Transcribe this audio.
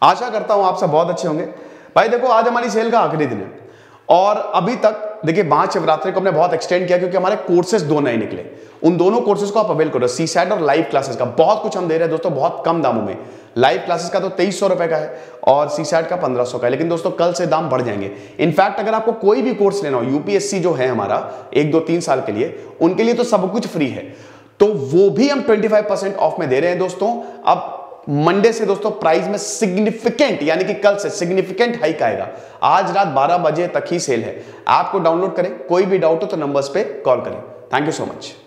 आशा करता हूं आप सब बहुत अच्छे होंगे। भाई देखो, आज हमारी सेल का आखिरी दिन है और अभी तक देखिए महाशिवरात्रि को हमने बहुत एक्सटेंड किया क्योंकि हमारे कोर्सेज दो नए निकले। उन दोनों कोर्सेज को आप अवेल करो, सीसैट और लाइव क्लासेस का। बहुत कुछ हम दे रहे हैं दोस्तों, बहुत कम दामों में। लाइव क्लासेस का तो 2300 रुपए का है और सीसैट का 1500 का है, लेकिन दोस्तों कल से दाम बढ़ जाएंगे। इनफैक्ट अगर आपको कोई भी कोर्स लेना हो, यूपीएससी जो है हमारा 1, 2, 3 साल के लिए, उनके लिए तो सब कुछ फ्री है, तो वो भी हम 25% ऑफ में दे रहे हैं दोस्तों। अब मंडे से दोस्तों प्राइस में सिग्निफिकेंट, यानी कि कल से सिग्निफिकेंट हाइक आएगा। आज रात 12 बजे तक ही सेल है। ऐप को डाउनलोड करें, कोई भी डाउट हो तो नंबर्स पे कॉल करें। Thank you so much.